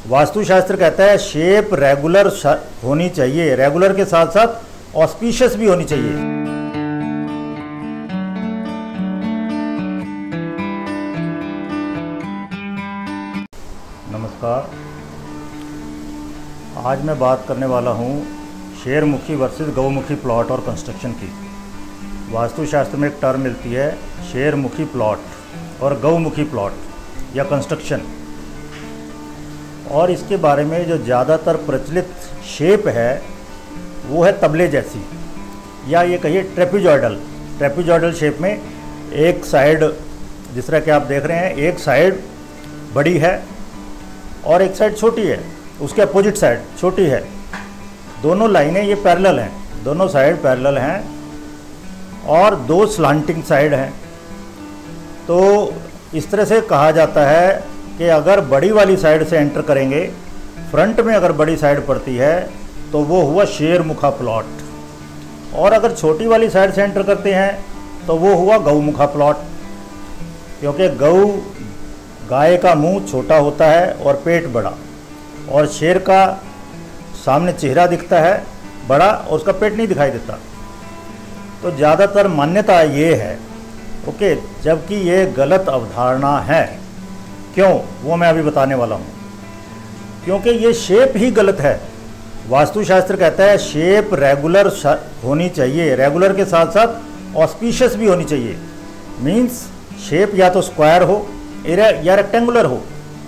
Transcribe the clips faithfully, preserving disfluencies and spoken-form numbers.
वास्तुशास्त्र कहता है shape regular होनी चाहिए, रेगुलर के साथ साथ ऑस्पिशियस भी होनी चाहिए। नमस्कार, आज मैं बात करने वाला हूँ शेरमुखी वर्सेस गौमुखी प्लॉट और कंस्ट्रक्शन की। वास्तुशास्त्र में एक टर्म मिलती है शेरमुखी प्लॉट और गौमुखी प्लॉट या कंस्ट्रक्शन, और इसके बारे में जो ज़्यादातर प्रचलित शेप है वो है तबले जैसी, या ये कहिए ट्रेपीजॉइडल। ट्रेपीजॉइडल शेप में एक साइड, जिस तरह कि आप देख रहे हैं, एक साइड बड़ी है और एक साइड छोटी है, उसके अपोजिट साइड छोटी है। दोनों लाइनें ये पैरेलल हैं, दोनों साइड पैरेलल हैं और दो स्लांटिंग साइड हैं। तो इस तरह से कहा जाता है कि अगर बड़ी वाली साइड से एंटर करेंगे, फ्रंट में अगर बड़ी साइड पड़ती है तो वो हुआ शेरमुखा प्लॉट, और अगर छोटी वाली साइड से एंटर करते हैं तो वो हुआ गौमुखा प्लॉट। क्योंकि गौ, गाय का मुंह छोटा होता है और पेट बड़ा, और शेर का सामने चेहरा दिखता है बड़ा और उसका पेट नहीं दिखाई देता। तो ज़्यादातर मान्यता ये है, ओके, जबकि ये गलत अवधारणा है। क्यों, वो मैं अभी बताने वाला हूँ। क्योंकि ये शेप ही गलत है। वास्तुशास्त्र कहता है शेप रेगुलर होनी चाहिए, रेगुलर के साथ साथ ऑस्पिशियस भी होनी चाहिए। मींस शेप या तो स्क्वायर हो या रेक्टेंगुलर हो,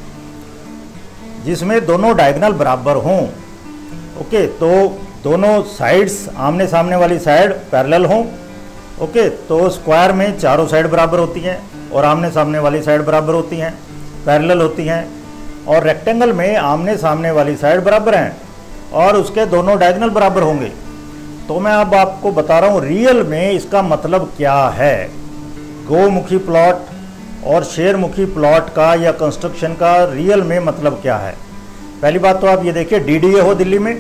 जिसमें दोनों डायगोनल बराबर हों। ओके, तो दोनों साइड्स, आमने सामने वाली साइड पैरेलल हों। ओके, तो स्क्वायर में चारों साइड बराबर होती हैं और आमने सामने वाली साइड बराबर होती हैं, पैरेलल होती हैं। और रेक्टेंगल में आमने सामने वाली साइड बराबर हैं और उसके दोनों डायगोनल बराबर होंगे। तो मैं अब आपको बता रहा हूँ रियल में इसका मतलब क्या है। गौमुखी प्लॉट और शेरमुखी प्लॉट का या कंस्ट्रक्शन का रियल में मतलब क्या है। पहली बात तो आप ये देखिए, डी डी ए हो दिल्ली में,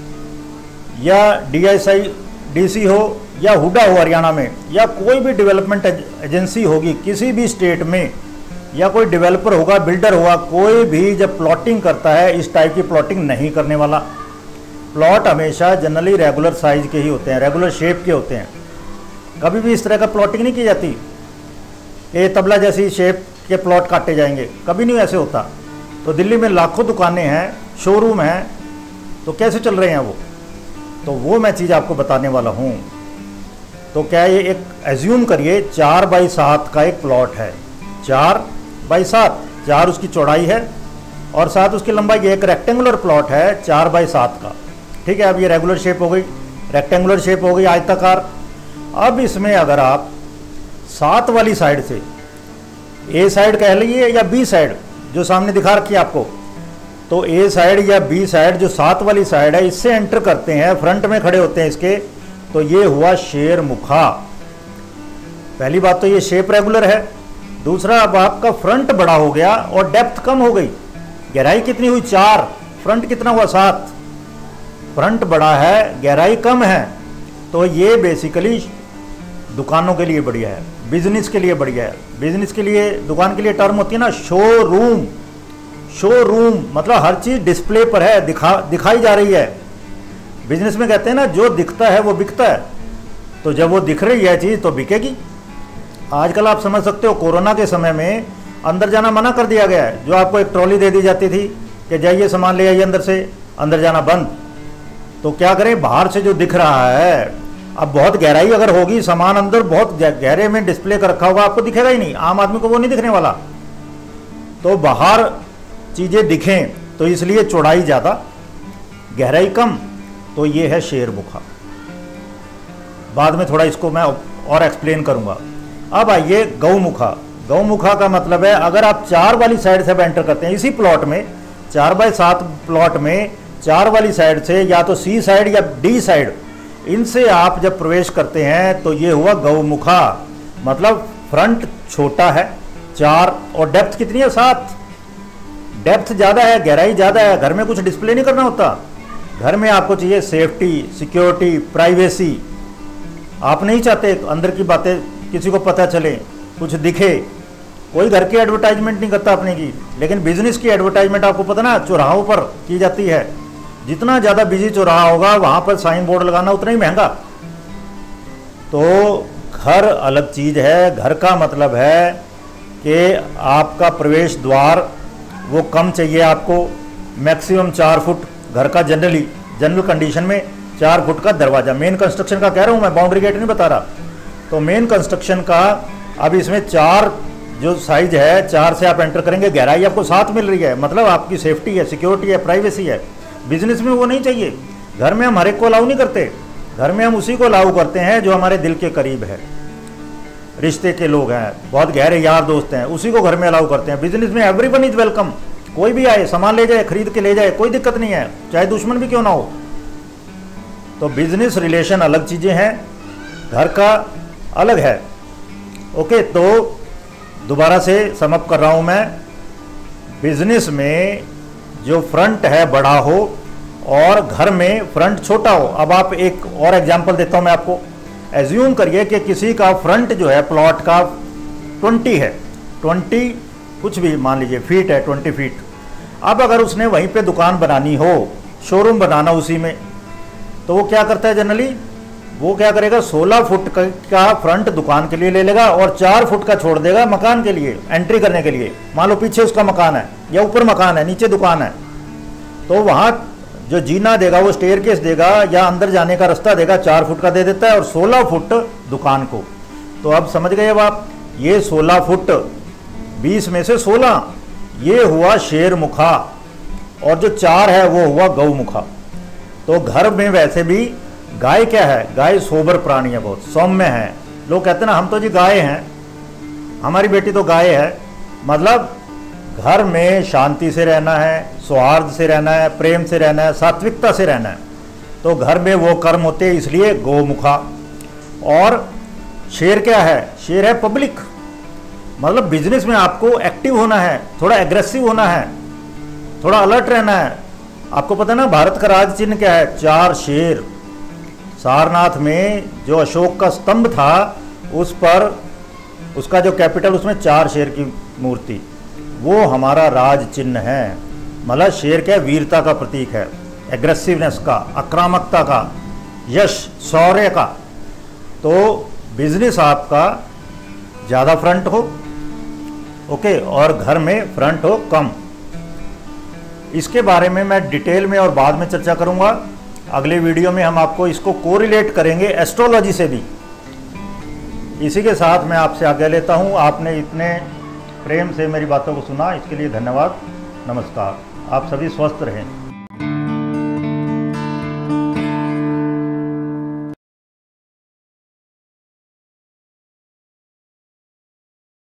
या D S I D C हो, या हुडा हो हरियाणा में, या कोई भी डेवलपमेंट एजेंसी होगी किसी भी स्टेट में, या कोई डेवलपर होगा, बिल्डर होगा, कोई भी जब प्लॉटिंग करता है इस टाइप की प्लॉटिंग नहीं करने वाला। प्लॉट हमेशा जनरली रेगुलर साइज के ही होते हैं, रेगुलर शेप के होते हैं। कभी भी इस तरह का प्लॉटिंग नहीं की जाती, ये तबला जैसी शेप के प्लॉट काटे जाएंगे, कभी नहीं ऐसे होता। तो दिल्ली में लाखों दुकानें हैं, शोरूम हैं, तो कैसे चल रहे हैं वो, तो वो मैं चीज़ आपको बताने वाला हूँ। तो क्या ये एक एज्यूम करिए चार बाई सात का एक प्लॉट है, चार बाई सात, चार उसकी चौड़ाई है और सात उसकी लंबाई। एक रेक्टेंगुलर प्लॉट है चार बाई सात का, ठीक है। अब ये रेगुलर शेप हो गई, रेक्टेंगुलर शेप हो गई, आयताकार। अब इसमें अगर आप सात वाली साइड से, ए साइड कह लीजिए या बी साइड जो सामने दिखा रखी है आपको, तो ए साइड या बी साइड जो सात वाली साइड है, इससे एंटर करते हैं, फ्रंट में खड़े होते हैं इसके, तो ये हुआ शेरमुखा। पहली बात तो ये शेप रेगुलर है। दूसरा, अब आपका फ्रंट बड़ा हो गया और डेप्थ कम हो गई। गहराई कितनी हुई? चार, फ्रंट कितना हुआ? सात। फ्रंट बड़ा है, गहराई कम है, तो ये बेसिकली दुकानों के लिए बढ़िया है, बिजनेस के लिए बढ़िया है। बिजनेस के लिए, दुकान के लिए टर्म होती है ना शोरूम। शोरूम मतलब हर चीज़ डिस्प्ले पर है, दिखा दिखाई जा रही है। बिजनेस में कहते हैं ना, जो दिखता है वो बिकता है। तो जब वो दिख रही है चीज़ तो बिकेगी। आजकल आप समझ सकते हो, कोरोना के समय में अंदर जाना मना कर दिया गया है। जो आपको एक ट्रॉली दे दी जाती थी कि जाइए सामान ले आइए अंदर से, अंदर जाना बंद। तो क्या करें, बाहर से जो दिख रहा है, अब बहुत गहराई अगर होगी, सामान अंदर बहुत गहरे में डिस्प्ले कर रखा होगा, आपको दिखेगा ही नहीं, आम आदमी को वो नहीं दिखने वाला। तो बाहर चीज़ें दिखें, तो इसलिए चौड़ाई ज़्यादा, गहराई कम, तो ये है शेरमुखा। बाद में थोड़ा इसको मैं और एक्सप्लेन करूंगा। अब आइए गौमुखा। गौमुखा का मतलब है, अगर आप चार वाली साइड से एंटर करते हैं इसी प्लॉट में, चार बाई सात प्लॉट में चार वाली साइड से, या तो सी साइड या डी साइड, इनसे आप जब प्रवेश करते हैं तो ये हुआ गौमुखा। मतलब फ्रंट छोटा है, चार, और डेप्थ कितनी है? सात। डेप्थ ज़्यादा है, गहराई ज़्यादा है। घर में कुछ डिस्प्ले नहीं करना होता, घर में आपको चाहिए सेफ्टी, सिक्योरिटी, प्राइवेसी। आप नहीं चाहते अंदर की बातें किसी को पता चले, कुछ दिखे, कोई घर की एडवर्टाइजमेंट नहीं करता अपने की, लेकिन बिजनेस की एडवर्टाइजमेंट आपको पता ना चौराहों पर की जाती है। जितना ज़्यादा बिजी चौराहा होगा वहाँ पर साइन बोर्ड लगाना उतना ही महंगा। तो घर अलग चीज़ है। घर का मतलब है कि आपका प्रवेश द्वार वो कम चाहिए आपको, मैक्सिमम चार फुट घर का, जनरली जनरल कंडीशन में चार फुट का दरवाज़ा। मेन कंस्ट्रक्शन का कह रहा हूँ मैं, बाउंड्री गेट नहीं बता रहा। तो मेन कंस्ट्रक्शन का अब इसमें चार जो साइज है, चार से आप एंटर करेंगे, गहराई आपको साथ मिल रही है, मतलब आपकी सेफ्टी है, सिक्योरिटी है, प्राइवेसी है। बिजनेस में वो नहीं चाहिए। घर में हम हर एक को अलाउ नहीं करते, घर में हम उसी को अलाउ करते हैं जो हमारे दिल के करीब है, रिश्ते के लोग हैं, बहुत गहरे यार दोस्त हैं, उसी को घर में अलाउ करते हैं। बिजनेस में एवरीवन इज वेलकम, कोई भी आए सामान ले जाए, खरीद के ले जाए, कोई दिक्कत नहीं है, चाहे दुश्मन भी क्यों ना हो। तो बिजनेस रिलेशन अलग चीज़ें हैं, घर का अलग है। ओके, तो दोबारा से समअप कर रहा हूँ मैं। बिजनेस में जो फ्रंट है बड़ा हो और घर में फ्रंट छोटा हो। अब आप एक और एग्जांपल देता हूँ मैं आपको। एज्यूम करिए कि किसी का फ्रंट जो है प्लॉट का ट्वेंटी है, ट्वेंटी कुछ भी मान लीजिए फीट है, ट्वेंटी फीट। अब अगर उसने वहीं पे दुकान बनानी हो, शोरूम बनाना उसी में, तो वो क्या करता है जनरली, वो क्या करेगा, सोलह फुट का फ्रंट दुकान के लिए ले लेगा और चार फुट का छोड़ देगा मकान के लिए, एंट्री करने के लिए। मान लो पीछे उसका मकान है या ऊपर मकान है, नीचे दुकान है, तो वहाँ जो जीना देगा वो स्टेयरकेस देगा या अंदर जाने का रास्ता देगा, चार फुट का दे देता है और सोलह फुट दुकान को। तो अब समझ गए अब आप, ये सोलह फुट बीस में से सोलह ये हुआ शेर मुखा और जो चार है वो हुआ गौ मुखा। तो घर में वैसे भी गाय क्या है, गाय सोबर प्राणी है, बहुत सौम्य है। लोग कहते हैं ना हम तो जी गाय हैं, हमारी बेटी तो गाय है, मतलब घर में शांति से रहना है, सौहार्द से रहना है, प्रेम से रहना है, सात्विकता से रहना है। तो घर में वो कर्म होते हैं, इसलिए गौमुखा। और शेर क्या है, शेर है पब्लिक, मतलब बिजनेस में आपको एक्टिव होना है, थोड़ा एग्रेसिव होना है, थोड़ा अलर्ट रहना है। आपको पता है ना भारत का राज चिन्ह क्या है, चार शेर। सारनाथ में जो अशोक का स्तंभ था उस पर उसका जो कैपिटल, उसमें चार शेर की मूर्ति, वो हमारा राज चिन्ह है। मतलब शेर क्या, वीरता का प्रतीक है, एग्रेसिवनेस का, आक्रामकता का, यश शौर्य का। तो बिजनेस आपका ज़्यादा फ्रंट हो, ओके, और घर में फ्रंट हो कम। इसके बारे में मैं डिटेल में और बाद में चर्चा करूंगा। अगले वीडियो में हम आपको इसको कोरिलेट करेंगे एस्ट्रोलॉजी से भी। इसी के साथ मैं आपसे आज्ञा लेता हूं। आपने इतने प्रेम से मेरी बातों को सुना, इसके लिए धन्यवाद। नमस्कार। आप सभी स्वस्थ रहें।